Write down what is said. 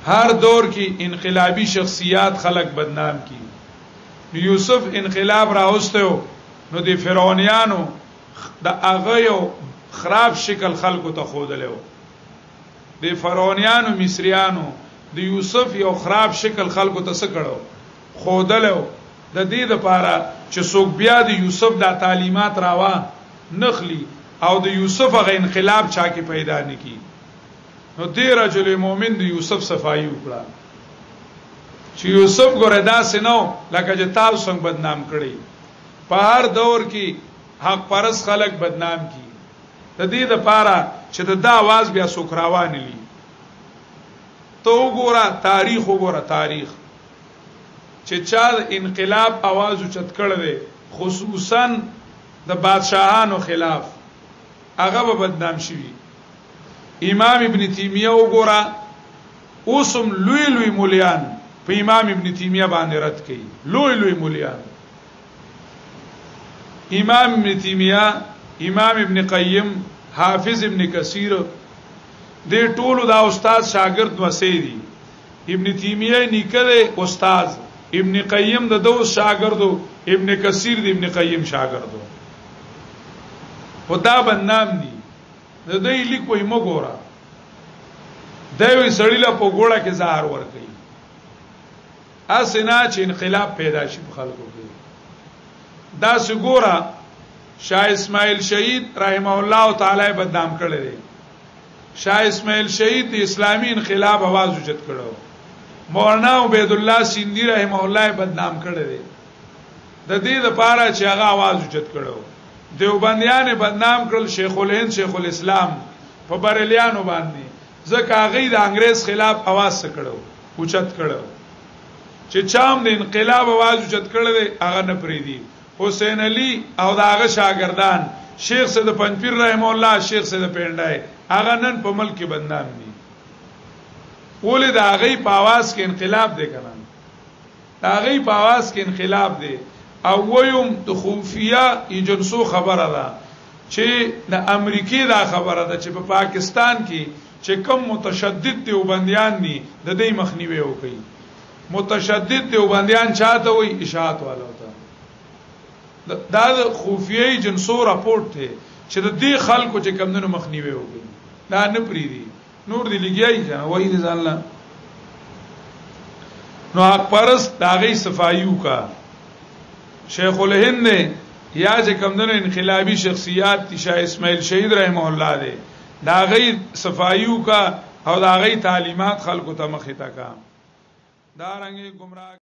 هر دور کې انقلابی شخصیات خلق بدنام کی. یوسف انقلاب راوستو نو د فرعونانو د هغه یو خراب شکل خلقو ته خودلو. د فرعونانو مصریانو د یوسف یو خراب شکل خلقو ته څه کړو خودلو. د دې لپاره چې څوک بیا د یوسف د تعلیمات راوا نخلی او د یوسف هغه انقلاب چا کې پیدا نکي. نو دې رجل مؤمن د یوسف صفایي وکړه چې یوسف ګوره داسې نو لکه چې تاسو څنګه بدنام کړی. په هر دور کې حق پرست خلک بدنام کی. د دې لپاره چې د आवाज بیا څوک راوانلی. ته وګوره تاریخ وګوره تاریخ چې چا د انقلاب आवाज اوچت کړی دی خصوصا د بادشاہانو خلاف هغه به بدنام شوی. امام ابن تیمیه وګوره اوسم لوی لوی مولیان په امام ابن تیمیه باندې رد کړي. لوی لوی مولیان امام ابن تیمیه، امام ابن قیم، حافظ ابن کثیر دې ټولو دا استاد شاګرد وسیدي. ابن تیمیه نیکه استاد، ابن قیم د دوه شاګردو، ابن کثیر د ابن قیم شاګردو. خدا بدنام دي. د دې لیک وای مګورا دوی سړی لا په ګوړه کې زهر ور کوي. اسنه چې انقلاب پیدا شي په خلکو کې. دا سګورا شاه اسماعیل شهید رحمه الله تعالی بدنام کړی دی. شاه اسماعیل شهید د اسلامی انقلاب आवाज اوچت کړو. مولانا عبید الله سیندی رحمه الله بدنام کړی دی. د دې لپاره چې هغه आवाज اوچت کړو. دیوبندیان بدنام کړل شیخ الهند شیخ الاسلام په بریلیانو باندې ځکه هغه د انګريز خلاف आवाज کړو اوچت کړو. چې چام د انقلاب आवाज اوچت کړل دی هغه نه پریدي. حسین علی او داغه شاګردان شیخ سید پنځپیر رحم الله، شیخ سید پینډای هغه نن په ملک کې بدنام دي. ولې د هغه په आवाज کې انقلاب دی کنه. د هغه په आवाज کې انقلاب دی. او ویم د خوفیه ایجنسو خبره ده چې د امریکای دا خبره ده چې په پاکستان کې چې کم متشدد دیوبندیان دي د دې مخنیوي وکړي. متشدد دیوبندیان چاته وي اشاعت والو ته. دا د خوفیه ایجنسو راپورټ دی چې د دې خلکو چې کمونو مخنیوي وکړي. دا نه پریدي نور دی لګیای کنه وای دې ځانله. نو حق پرست دا غي صفایو کا شیخ الهند یا چې کمدنو انقلابی شخصیات شاه اسماعیل شهید رحمه الله دی دا غي صفایو کا او دا غي تعلیمات خلکو ته مخې تا کا. دا رنګ گمراه